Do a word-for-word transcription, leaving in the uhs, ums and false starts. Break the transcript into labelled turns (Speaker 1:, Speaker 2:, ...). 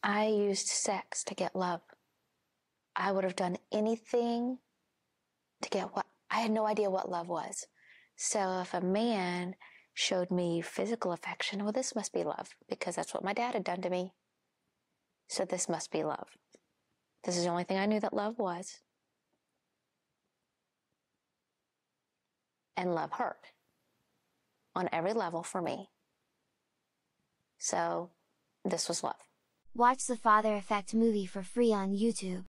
Speaker 1: I used sex to get love. I would have done anything to get what I had no idea what love was. So if a man showed me physical affection, well, this must be love because that's what my dad had done to me. So this must be love. This is the only thing I knew that love was. And love hurt on every level for me. So this was love.
Speaker 2: Watch the Father Effect movie for free on YouTube.